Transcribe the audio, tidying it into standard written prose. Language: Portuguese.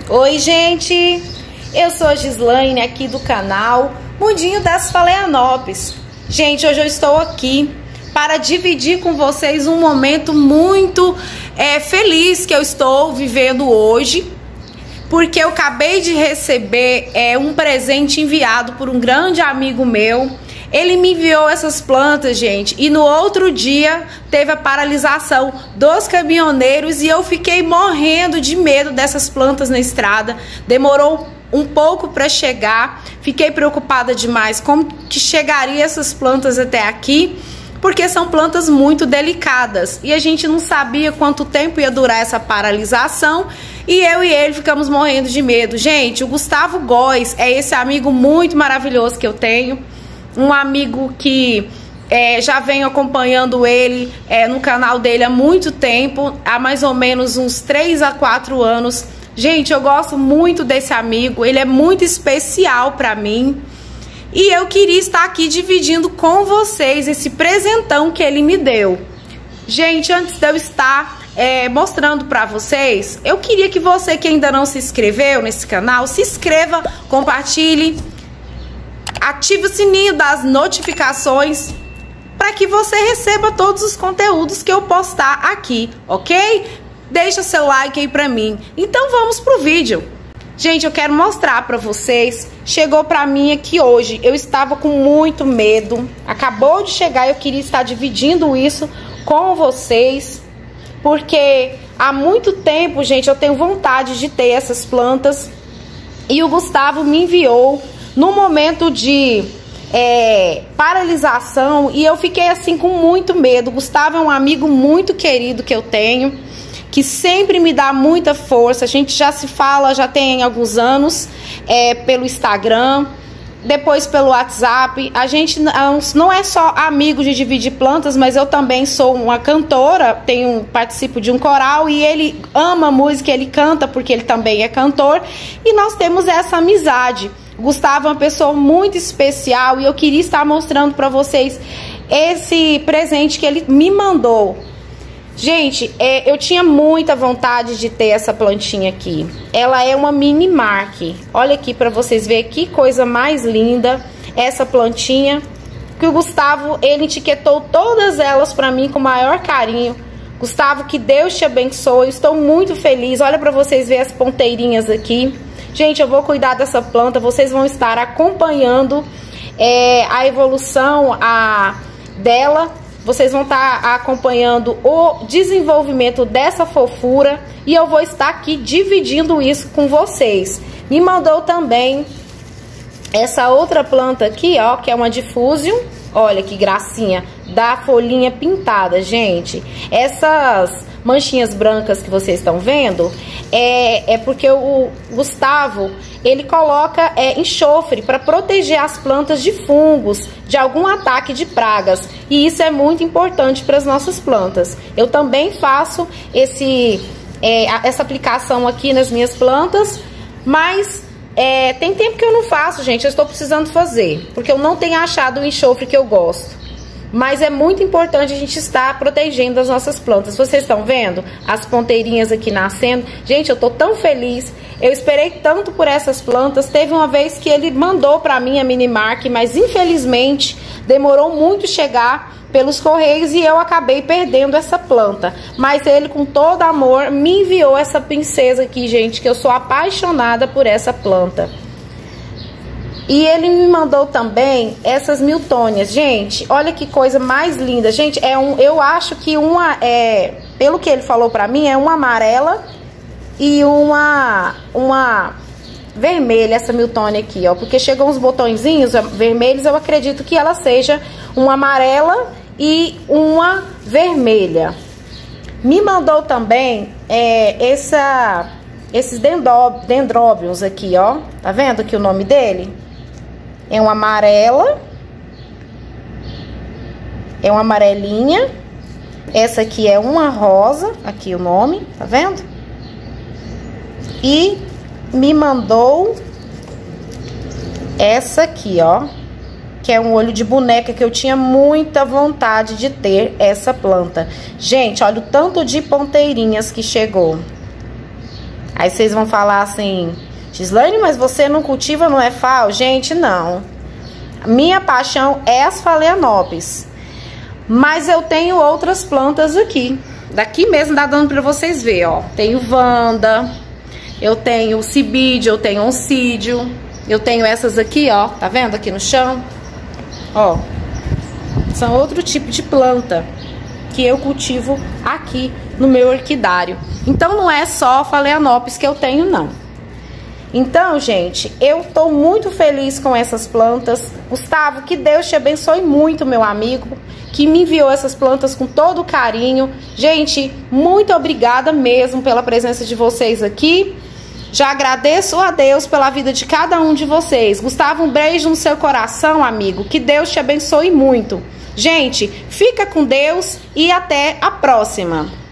Oi, gente! Eu sou a Gislaine, aqui do canal Mundinho das Phalaenopes. Gente, hoje eu estou aqui para dividir com vocês um momento muito feliz que eu estou vivendo hoje, porque eu acabei de receber um presente enviado por um grande amigo meu. Ele me enviou essas plantas, gente, e no outro dia teve a paralisação dos caminhoneiros e eu fiquei morrendo de medo dessas plantas na estrada. Demorou um pouco para chegar, fiquei preocupada demais como que chegaria essas plantas até aqui, porque são plantas muito delicadas e a gente não sabia quanto tempo ia durar essa paralisação e eu e ele ficamos morrendo de medo. Gente, o Gustavo Góes é esse amigo muito maravilhoso que eu tenho. Um amigo que já venho acompanhando ele no canal dele há muito tempo, há mais ou menos uns 3 a 4 anos. Gente, eu gosto muito desse amigo, ele é muito especial para mim. E eu queria estar aqui dividindo com vocês esse presentão que ele me deu. Gente, antes de eu estar mostrando para vocês, eu queria que você que ainda não se inscreveu nesse canal, se inscreva, compartilhe, ative o sininho das notificações para que você receba todos os conteúdos que eu postar aqui, ok? Deixa seu like aí pra mim. Então vamos pro vídeo. Gente, eu quero mostrar pra vocês. Chegou pra mim aqui hoje. Eu estava com muito medo. Acabou de chegar, eu queria estar dividindo isso com vocês, porque há muito tempo, gente, eu tenho vontade de ter essas plantas. E o Gustavo me enviou no momento de paralisação e eu fiquei assim com muito medo. O Gustavo é um amigo muito querido que eu tenho, que sempre me dá muita força. A gente já se fala, já tem alguns anos, pelo Instagram, depois pelo WhatsApp. A gente não é só amigo de dividir plantas, mas eu também sou uma cantora, participo de um coral e ele ama música, ele canta porque ele também é cantor e nós temos essa amizade. Gustavo é uma pessoa muito especial e eu queria estar mostrando para vocês esse presente que ele me mandou. Gente, eu tinha muita vontade de ter essa plantinha aqui. Ela é uma mini mark. Olha aqui para vocês verem que coisa mais linda essa plantinha. Que o Gustavo, ele etiquetou todas elas para mim com o maior carinho. Gustavo, que Deus te abençoe. Eu estou muito feliz. Olha para vocês verem as ponteirinhas aqui. Gente, eu vou cuidar dessa planta. Vocês vão estar acompanhando a evolução dela. Vocês vão estar acompanhando o desenvolvimento dessa fofura e eu vou estar aqui dividindo isso com vocês. Me mandou também essa outra planta aqui, ó, que é uma diffusion. Olha que gracinha, da folhinha pintada, gente. Essas manchinhas brancas que vocês estão vendo é porque o Gustavo, ele coloca enxofre para proteger as plantas de fungos, de algum ataque de pragas. E isso é muito importante para as nossas plantas. Eu também faço essa aplicação aqui nas minhas plantas, mas tem tempo que eu não faço, gente. Eu estou precisando fazer, porque eu não tenho achado o enxofre que eu gosto. Mas é muito importante a gente estar protegendo as nossas plantas. Vocês estão vendo as ponteirinhas aqui nascendo? Gente, eu tô tão feliz. Eu esperei tanto por essas plantas. Teve uma vez que ele mandou pra mim a mini mark, mas infelizmente demorou muito chegar pelos correios e eu acabei perdendo essa planta. Mas ele, com todo amor, me enviou essa princesa aqui, gente, que eu sou apaixonada por essa planta. E ele me mandou também essas miltônias. Gente, olha que coisa mais linda. Gente, eu acho que pelo que ele falou pra mim, é uma amarela e uma vermelha, essa miltônia aqui, ó. Porque chegou uns botõezinhos vermelhos, eu acredito que ela seja uma amarela e uma vermelha. Me mandou também esses dendróbios aqui, ó. Tá vendo aqui o nome dele? É uma amarela, é uma amarelinha. Essa aqui é uma rosa, aqui o nome, tá vendo? E me mandou essa aqui, ó, que é um olho de boneca, que eu tinha muita vontade de ter essa planta. Gente, olha o tanto de ponteirinhas que chegou. Aí vocês vão falar assim, Gislaine, mas você não cultiva no EFAL? Gente, não. Minha paixão é as phalaenopes. Mas eu tenho outras plantas aqui. Daqui mesmo dá dando pra vocês verem, ó. Tenho Vanda, eu tenho Cibídio, eu tenho Oncídio. Eu tenho essas aqui, ó. Tá vendo aqui no chão? Ó. São outro tipo de planta que eu cultivo aqui no meu orquidário. Então não é só phalaenopes que eu tenho, não. Então, gente, eu tô muito feliz com essas plantas. Gustavo, que Deus te abençoe muito, meu amigo, que me enviou essas plantas com todo carinho. Gente, muito obrigada mesmo pela presença de vocês aqui. Já agradeço a Deus pela vida de cada um de vocês. Gustavo, um beijo no seu coração, amigo. Que Deus te abençoe muito. Gente, fica com Deus e até a próxima.